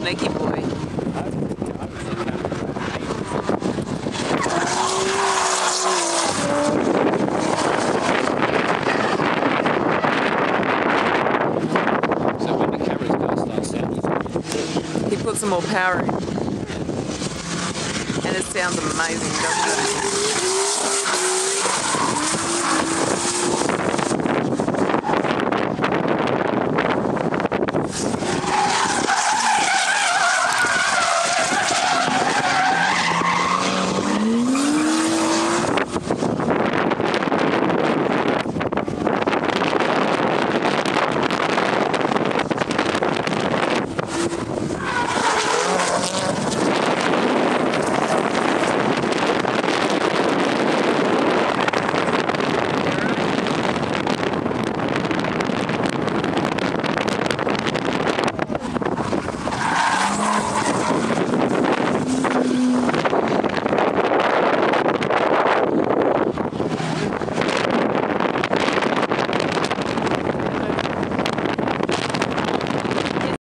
sneaky boy. So when the camera's going to start sounding, He put some more power in. And it sounds amazing, doesn't it?